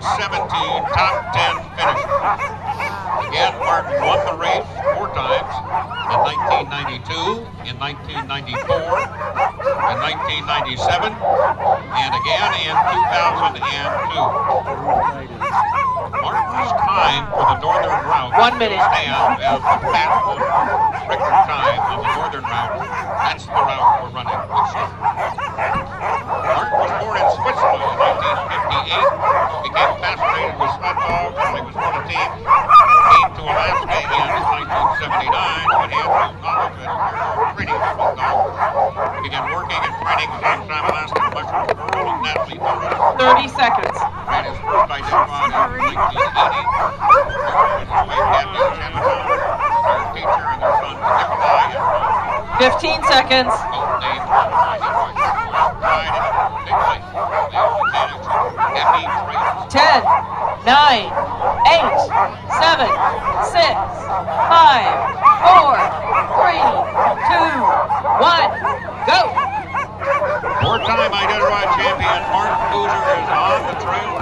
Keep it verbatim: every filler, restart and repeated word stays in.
seventeen top ten finishes. Again, Martin won the race four times, in nineteen ninety-two, in nineteen ninety-four, in nineteen ninety-seven, and again in two thousand two. Martin's time for the northern route One minute. stands as the fastest record time on the northern route. That's the route we're running this year. Martin was born in Switzerland in nineteen fifty-eight, became fascinated with sled dogs when he was on a team, came to Alaska in nineteen seventy-nine when he had no knowledge that training with dogs. He began working and training with Longtime Alaska Mushroom Earl and Natalie Burrows. thirty seconds. Ran his first identified in nineteen eighty. Martin and his wife Kathy Chamiton, their teacher and their son Nikolai and Ron. fifteen seconds. Both named outside in a big place. They only managed heavy trains. ten, nine, eight, seven, six, five, four, three, two, one, go! Four-time Iditarod champion Martin Buser is on the trail.